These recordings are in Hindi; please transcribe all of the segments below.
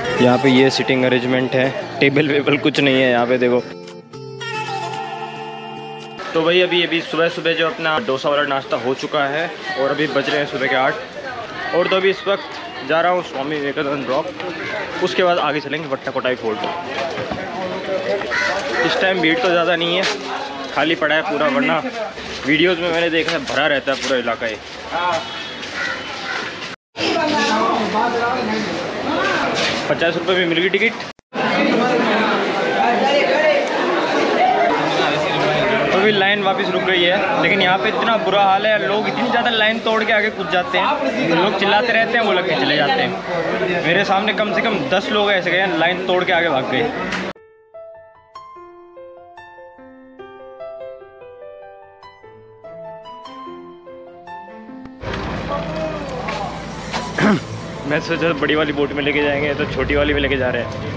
यहाँ पे ये सिटिंग अरेंजमेंट है, टेबल वेबल कुछ नहीं है यहाँ पे देखो। तो भाई अभी सुबह सुबह जो अपना डोसा वाला नाश्ता हो चुका है और अभी बज रहे हैं सुबह के 8 और तो अभी इस वक्त जा रहा हूँ स्वामी विवेकानंद रॉक। उसके बाद आगे चलेंगे वट्टा कोटाई फोर्ट। इस टाइम भीड़ तो ज़्यादा नहीं है, खाली पड़ा है पूरा, वरना वीडियोस में मैंने देखा है भरा रहता है पूरा इलाका ये। 50 रुपये में मिल गई टिकट। तो अभी लाइन वापस रुक गई है, लेकिन यहाँ पे इतना बुरा हाल है, लोग इतनी ज़्यादा लाइन तोड़ के आगे कूद जाते हैं, लोग चिल्लाते रहते हैं, वो लग के चले जाते हैं। मेरे सामने कम से कम 10 लोग ऐसे गए लाइन तोड़ के आगे भाग गए। मैं सोचा बड़ी वाली बोट में लेके जाएंगे, तो छोटी वाली में लेके जा रहे हैं।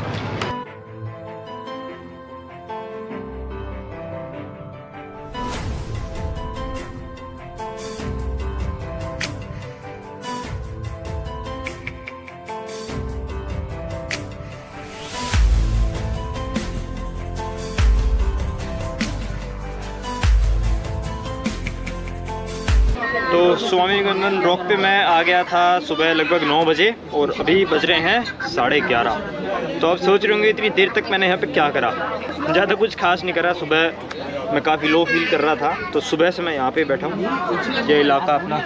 तो स्वामी विवेकानंद रॉक पे मैं आ गया था सुबह लगभग 9 बजे और अभी बज रहे हैं 11:30। तो आप सोच रहे होंगे इतनी देर तक मैंने यहाँ पे क्या करा। ज़्यादा कुछ खास नहीं करा। सुबह मैं काफ़ी लो फील कर रहा था, तो सुबह से मैं यहाँ पे बैठा हूँ। ये इलाका अपना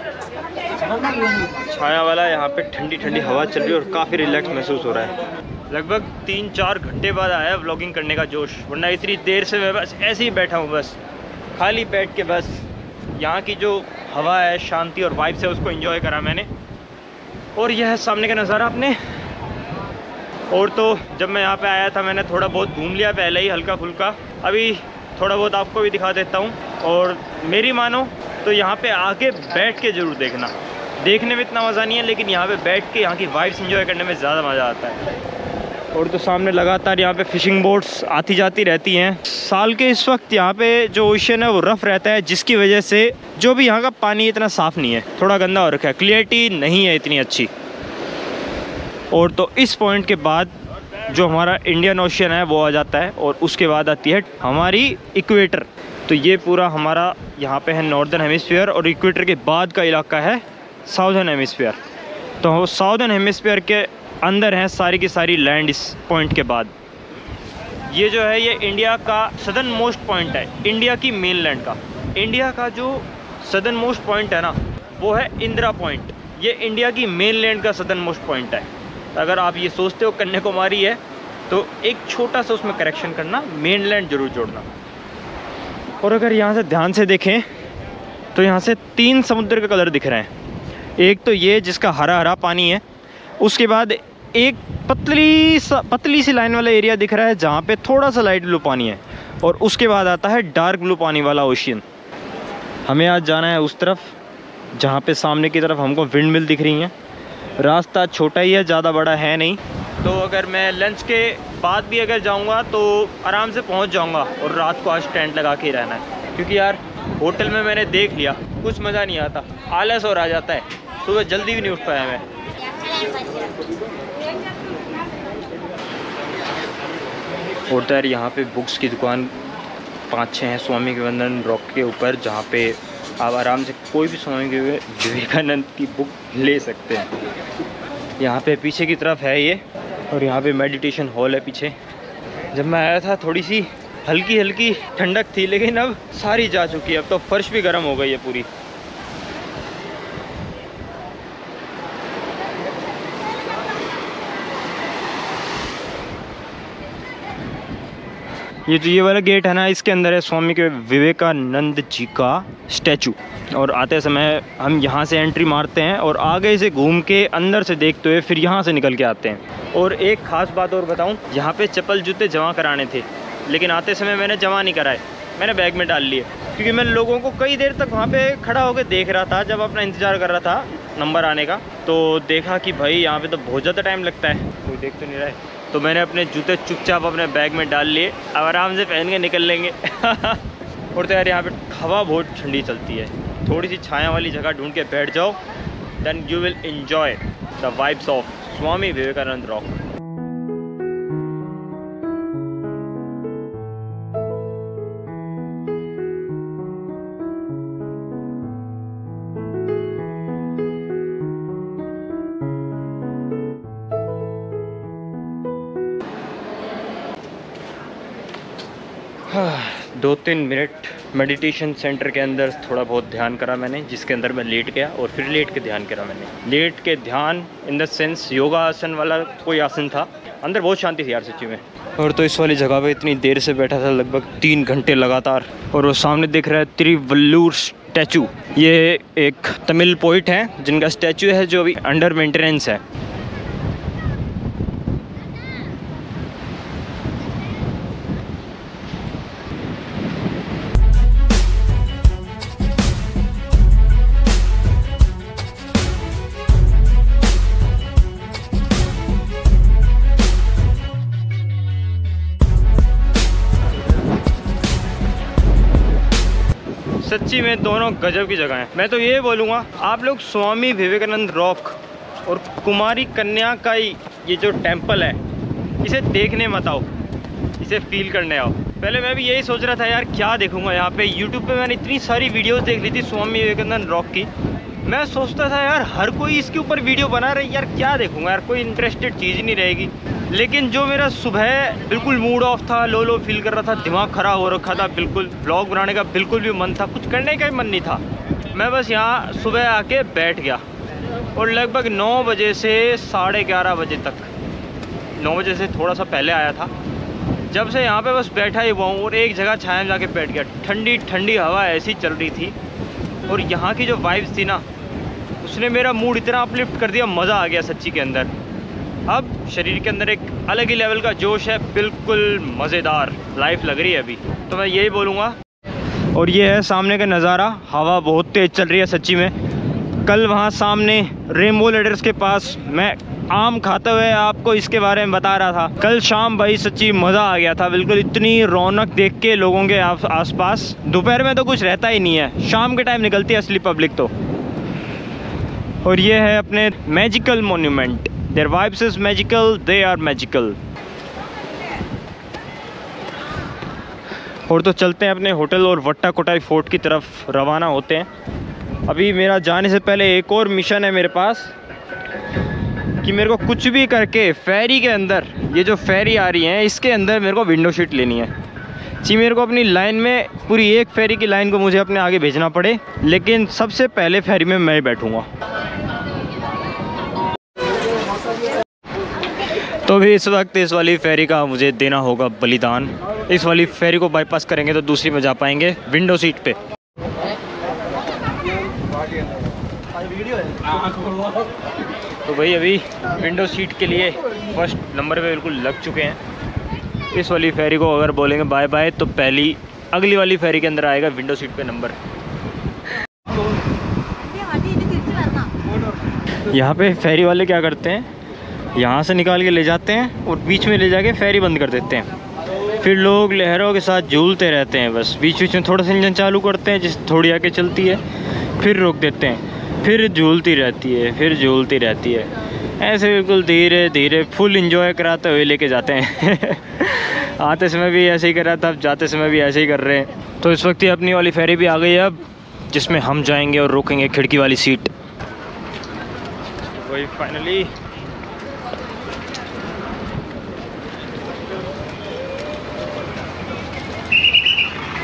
छाया वाला, यहाँ पे ठंडी ठंडी हवा चल रही है और काफ़ी रिलैक्स महसूस हो रहा है। लगभग 3-4 घंटे बाद आया व्लॉगिंग करने का जोश, वरना इतनी देर से मैं बस ऐसे ही बैठा हूँ, बस खाली बैठ के बस यहाँ की जो हवा है, शांति और वाइब्स है, उसको एंजॉय करा मैंने। और यह है सामने का नज़ारा अपने। और तो जब मैं यहाँ पे आया था मैंने थोड़ा बहुत घूम लिया पहले ही, हल्का फुल्का। अभी थोड़ा बहुत आपको भी दिखा देता हूँ। और मेरी मानो तो यहाँ पे आके बैठ के ज़रूर देखना। देखने में इतना मज़ा नहीं है, लेकिन यहाँ पे बैठ के यहाँ की वाइब्स एंजॉय करने में ज़्यादा मज़ा आता है। और तो सामने लगातार यहाँ पे फिशिंग बोट्स आती जाती रहती हैं। साल के इस वक्त यहाँ पे जो ओशन है वो रफ़ रहता है, जिसकी वजह से जो भी यहाँ का पानी इतना साफ़ नहीं है, थोड़ा गंदा हो रखा है, क्लियरिटी नहीं है इतनी अच्छी। और तो इस पॉइंट के बाद जो हमारा इंडियन ओशन है वो आ जाता है और उसके बाद आती है हमारी इक्वेटर। तो ये पूरा हमारा यहाँ पे है नॉर्दर्न हेमिस्फीयर और इक्वेटर के बाद का इलाका है साउदर्न हेमिस्फीयर। तो साउदर्न हेमिस्फीयर के अंदर हैं सारी की सारी लैंड। इस पॉइंट के बाद ये जो है ये इंडिया का सदर्न मोस्ट पॉइंट है, इंडिया की मेन लैंड का। इंडिया का जो सदर्न मोस्ट पॉइंट है ना, वो है इंदिरा पॉइंट। ये इंडिया की मेन लैंड का सदर्न मोस्ट पॉइंट है। अगर आप ये सोचते हो कन्याकुमारी है, तो एक छोटा सा उसमें करेक्शन करना, मेन लैंड जरूर जोड़ना। और अगर यहाँ से ध्यान से देखें तो यहाँ से 3 समुद्र का कलर दिख रहे हैं। एक तो ये जिसका हरा हरा पानी है, उसके बाद एक पतली सी लाइन वाला एरिया दिख रहा है जहाँ पे थोड़ा सा लाइट ब्लू पानी है, और उसके बाद आता है डार्क ब्लू पानी वाला ओशियन। हमें आज जाना है उस तरफ जहाँ पे सामने की तरफ हमको विंड मिल दिख रही हैं। रास्ता छोटा ही है, ज़्यादा बड़ा है नहीं। तो अगर मैं लंच के बाद भी अगर जाऊँगा तो आराम से पहुँच जाऊँगा। और रात को आज टेंट लगा के ही रहना है, क्योंकि यार होटल में मैंने देख लिया कुछ मज़ा नहीं आता, आलस और आ जाता है। सुबह जल्दी भी नहीं उठ पाया मैं। और तो यार यहाँ पे बुक्स की दुकान 5-6 हैं स्वामी विवेकानंद रॉक के ऊपर, जहाँ पे आप आराम से कोई भी स्वामी विवेकानंद की बुक ले सकते हैं। यहाँ पे पीछे की तरफ है ये, और यहाँ पे मेडिटेशन हॉल है पीछे। जब मैं आया था थोड़ी सी हल्की हल्की ठंडक थी, लेकिन अब सारी जा चुकी है। अब तो फर्श भी गर्म हो गई है पूरी। ये जो ये वाला गेट है ना, इसके अंदर है स्वामी के विवेकानंद जी का स्टैचू। और आते समय हम यहाँ से एंट्री मारते हैं और आगे से घूम के अंदर से देखते हुए फिर यहाँ से निकल के आते हैं। और एक ख़ास बात और बताऊँ, यहाँ पे चप्पल जूते जमा कराने थे, लेकिन आते समय मैंने जमा नहीं कराए, मैंने बैग में डाल लिए। क्योंकि मैं लोगों को कई देर तक वहाँ पे खड़ा होकर देख रहा था, जब अपना इंतज़ार कर रहा था नंबर आने का, तो देखा कि भाई यहाँ पे तो बहुत ज़्यादा टाइम लगता है, कोई देख तो नहीं रहा है। तो मैंने अपने जूते चुपचाप अपने बैग में डाल लिए, अब आराम से पहन के निकल लेंगे। और तो यार यहाँ पे हवा बहुत ठंडी चलती है, थोड़ी सी छाया वाली जगह ढूंढ के बैठ जाओ, then you will enjoy the vibes of Swami Vivekananda rock. 2-3 minute meditation centre के अंदर थोड़ा बहुत ध्यान करा मैंने, जिसके अंदर मैं लेट गया और फिर लेट के ध्यान करा मैंने। लेट के ध्यान इन द सेंस योगा आसन वाला कोई आसन था। अंदर बहुत शांति थी यार सच्ची में। और तो इस वाली जगह पे इतनी देर से बैठा था, लगभग 3 घंटे लगातार। और वो सामने दिख रहा है तिरुवल्लुवर स्टैचू। ये एक तमिल पोइट हैं जिनका स्टैचू है जो अभी अंडर मेंटेनेंस है। सच्ची में दोनों गजब की जगह है। मैं तो ये बोलूँगा आप लोग स्वामी विवेकानंद रॉक और कुमारी कन्या का ये जो टेम्पल है इसे देखने मत आओ, इसे फील करने आओ। पहले मैं भी यही सोच रहा था यार क्या देखूँगा यहाँ पे। यूट्यूब पे मैंने इतनी सारी वीडियोस देख ली थी स्वामी विवेकानंद रॉक की। मैं सोचता था यार हर कोई इसके ऊपर वीडियो बना रही, यार क्या देखूँगा यार, कोई इंटरेस्टेड चीज़ ही नहीं रहेगी। लेकिन जो मेरा सुबह बिल्कुल मूड ऑफ था, लो फील कर रहा था, दिमाग ख़राब हो रखा था, बिल्कुल व्लॉग बनाने का बिल्कुल भी मन था, कुछ करने का ही मन नहीं था। मैं बस यहाँ सुबह आके बैठ गया और लगभग 9 बजे से 11:30 बजे तक, 9 बजे से थोड़ा सा पहले आया था, जब से यहाँ पे बस बैठा ही हुआ हूँ और एक जगह छाया में जाके बैठ गया। ठंडी ठंडी हवा ऐसी चल रही थी और यहाँ की जो वाइब्स थी ना, उसने मेरा मूड इतना अपलिफ्ट कर दिया, मज़ा आ गया सच्ची के अंदर। अब शरीर के अंदर एक अलग ही लेवल का जोश है, बिल्कुल मज़ेदार लाइफ लग रही है अभी। तो मैं यही बोलूँगा। और ये है सामने का नज़ारा, हवा बहुत तेज़ चल रही है सच्ची में। कल वहाँ सामने रेनबो लेडर्स के पास मैं आम खाते हुए आपको इसके बारे में बता रहा था। कल शाम भाई सच्ची मज़ा आ गया था, बिल्कुल इतनी रौनक देख के लोगों के आसपास। दोपहर में तो कुछ रहता ही नहीं है, शाम के टाइम निकलती है असली पब्लिक तो। और ये है अपने magical monument. Their vibes is magical, they are magical। और तो चलते हैं अपने होटल और वट्टा कोटाई फोर्ट की तरफ रवाना होते हैं। अभी मेरा जाने से पहले एक और मिशन है मेरे पास कि मेरे को कुछ भी करके फेरी के अंदर, ये जो फेरी आ रही है इसके अंदर मेरे को विंडो सीट लेनी है। जी मेरे को अपनी लाइन में पूरी एक फेरी की लाइन को मुझे अपने आगे भेजना पड़े, लेकिन सबसे पहले फेरी में मैं ही बैठूँगा। तो भी इस वक्त इस वाली फेरी का मुझे देना होगा बलिदान। इस वाली फेरी को बाईपास करेंगे तो दूसरी में जा पाएंगे विंडो सीट पे। तो भाई अभी विंडो सीट के लिए फर्स्ट नंबर पे बिल्कुल लग चुके हैं। इस वाली फेरी को अगर बोलेंगे बाय बाय तो पहली अगली वाली फेरी के अंदर आएगा विंडो सीट पे नंबर। यहाँ पे फेरी वाले क्या करते हैं, यहाँ से निकाल के ले जाते हैं और बीच में ले जाके फेरी बंद कर देते हैं। फिर लोग लहरों के साथ झूलते रहते हैं, बस बीच बीच में थोड़ा सा इंजन चालू करते हैं, जिस थोड़ी आके चलती है, फिर रोक देते हैं, फिर झूलती रहती है, फिर झूलती रहती है। ऐसे बिल्कुल धीरे धीरे फुल इंजॉय कराते हुए लेके जाते हैं। आते समय भी ऐसे ही कर रहा था, अब जाते समय भी ऐसे ही कर रहे हैं। तो इस वक्त ये अपनी वाली फेरी भी आ गई है अब, जिसमें हम जाएंगे और रोकेंगे खिड़की वाली सीट। वही फाइनली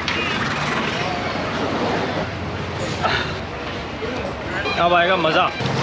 अब आएगा मज़ा।